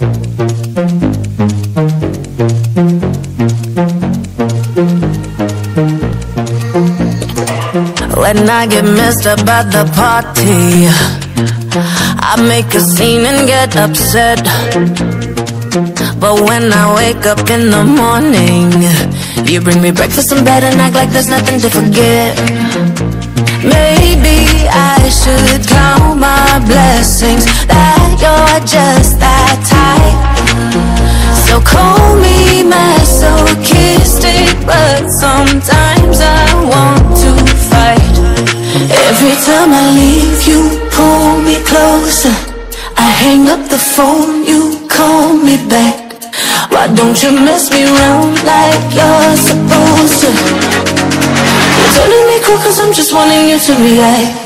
When I get messed up at the party, I make a scene and get upset. But when I wake up in the morning, you bring me breakfast in bed and act like there's nothing to forget. Maybe I should count my blessings that you're just that type. So call me masochistic, but sometimes I want to fight. Every time I leave, you pull me closer. I hang up the phone, you call me back. Why don't you mess me around like you're supposed to? You're turning me cool cause I'm just wanting you to react.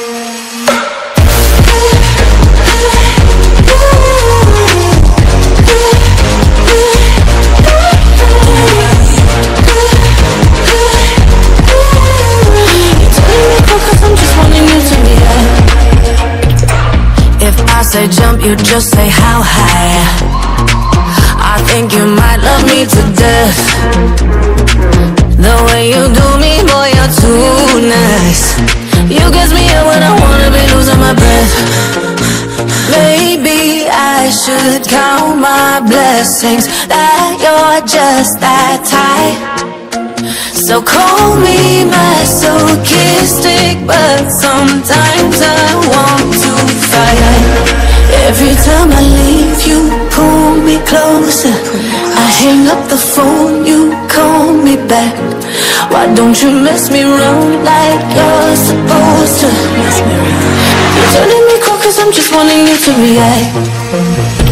Say jump, you just say how high. I think you might love me to death. The way you do me, boy, you're too nice. You gets me up when I wanna be losing my breath. Maybe I should count my blessings that you're just that type. So call me masochistic, but sometimes I want to fight. Every time I leave, you pull me closer. I hang up the phone, you call me back. Why don't you mess me around like you're supposed to? You're turning me cold cause I'm just wanting you to react.